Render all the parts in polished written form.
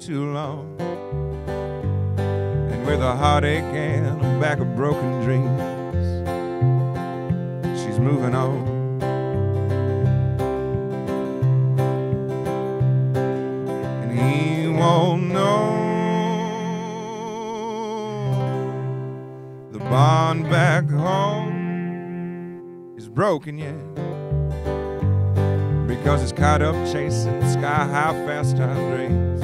too long. And with a heartache and a back of broken dreams, she's moving on. And he won't know the bond back home is broken yet, because it's caught up chasing sky-high fast time dreams.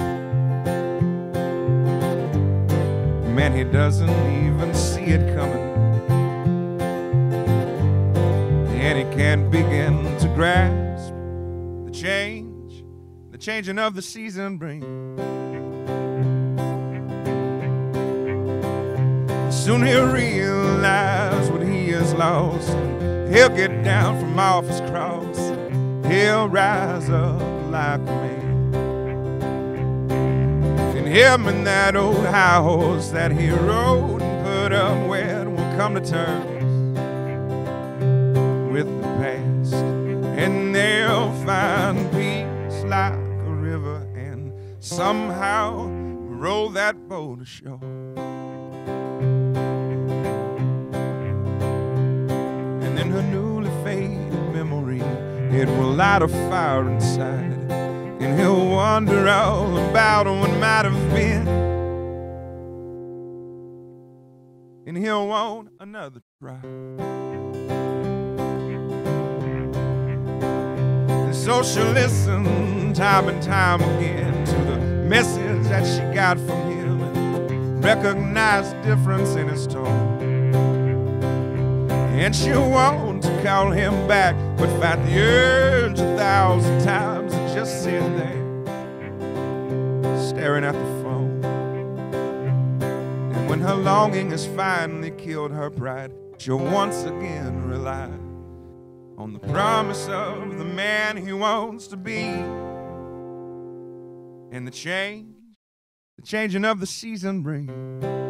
Man, he doesn't even see it coming, and he can't begin to grasp the changing of the season brings. Soon he'll realize what he has lost. He'll get down from off his cross. He'll rise up like a man. And him and that old high horse that he rode and put up wet will come to terms with the past. And they'll find peace like a river and somehow roll that boat ashore. And then her newly faded memory, it will light a fire inside, and he'll wonder all about what might have been, and he'll want another try. And so she'll listen time and time again to the message that she got from him and recognize the difference in his tone. And she'll want to call him back, but fight the urge 1,000 times and just sit there staring at the phone. And when her longing has finally killed her pride, she'll once again rely on the promise of the man he wants to be. And the changing of the season brings.